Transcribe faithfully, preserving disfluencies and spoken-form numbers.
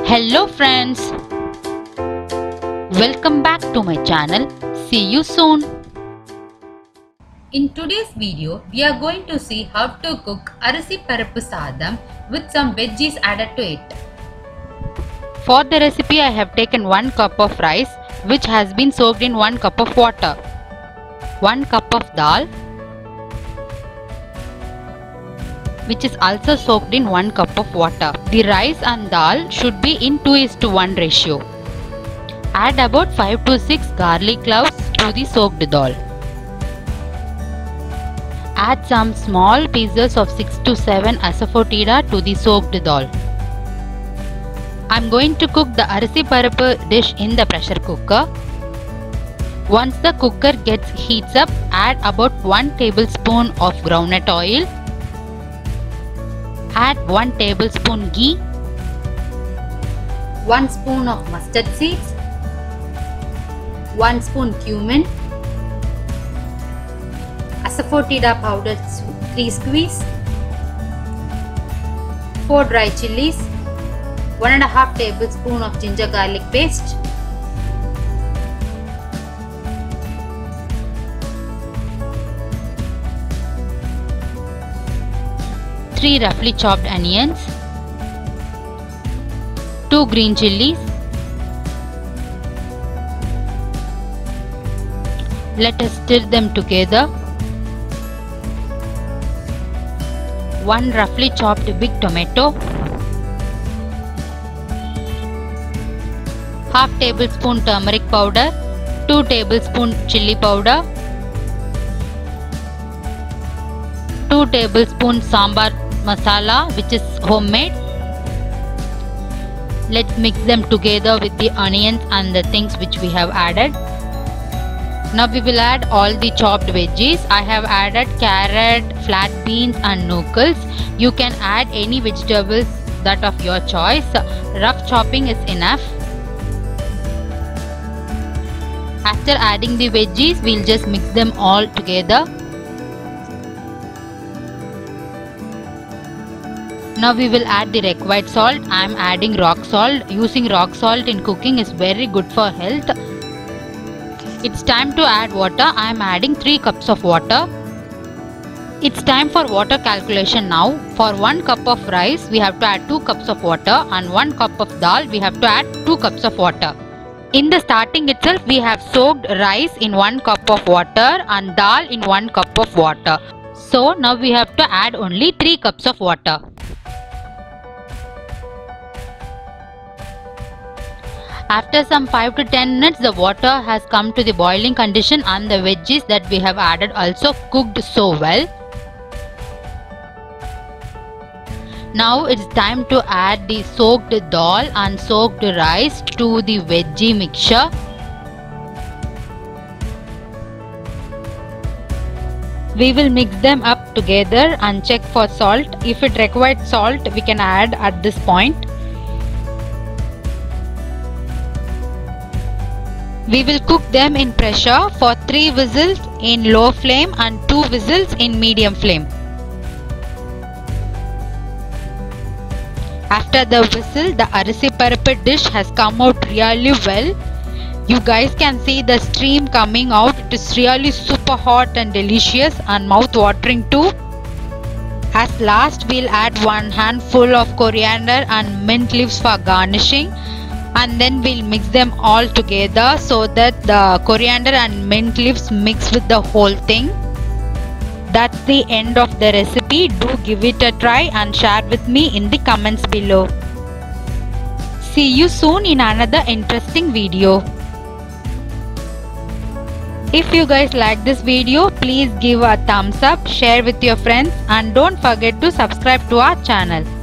Hello friends, welcome back to my channel. See you soon. In today's video, we are going to see how to cook arisi parupu sadam with some veggies added to it. For the recipe, I have taken one cup of rice which has been soaked in one cup of water, one cup of dal which is also soaked in one cup of water. The rice and dal should be in two is to one ratio. Add about five to six garlic cloves to the soaked dal. Add some small pieces of six to seven asafoetida to the soaked dal. I am going to cook the arisi parupu dish in the pressure cooker. Once the cooker gets heats up, add about one tablespoon of groundnut oil. Add one tablespoon ghee, one spoon of mustard seeds, one spoon cumin, asafoetida powder three squeeze, four dry chilies, one and a half tablespoon of ginger garlic paste, three roughly chopped onions, two green chilies. Let us stir them together. one roughly chopped big tomato, half tablespoon turmeric powder, two tablespoon chili powder, two tablespoon sambar masala which is homemade. Let's mix them together with the onions and the things which we have added. Now we will add all the chopped veggies. I have added carrot, flat beans and nuggets. You can add any vegetables that of your choice. Rough chopping is enough. After adding the veggies, we'll just mix them all together. Now we will add the required salt. I am adding rock salt. Using rock salt in cooking is very good for health. It's time to add water. I am adding three cups of water. It's time for water calculation now. For one cup of rice, we have to add two cups of water, and one cup of dal, we have to add two cups of water. In the starting itself, we have soaked rice in one cup of water and dal in one cup of water. So now we have to add only three cups of water. After some five to ten minutes, the water has come to the boiling condition and the veggies that we have added also cooked so well. Now it's time to add the soaked dal and soaked rice to the veggie mixture. We will mix them up together and check for salt. If it requires salt, we can add at this point. We will cook them in pressure for three whistles in low flame and two whistles in medium flame. After the whistle, the arisi parupu dish has come out really well. You guys can see the steam coming out. It is really super hot and delicious and mouth watering too. As last, we'll add one handful of coriander and mint leaves for garnishing. And then we'll mix them all together so that the coriander and mint leaves mix with the whole thing. That's the end of the recipe. Do give it a try and share with me in the comments below. See you soon in another interesting video. If you guys like this video, please give a thumbs up, share with your friends and don't forget to subscribe to our channel.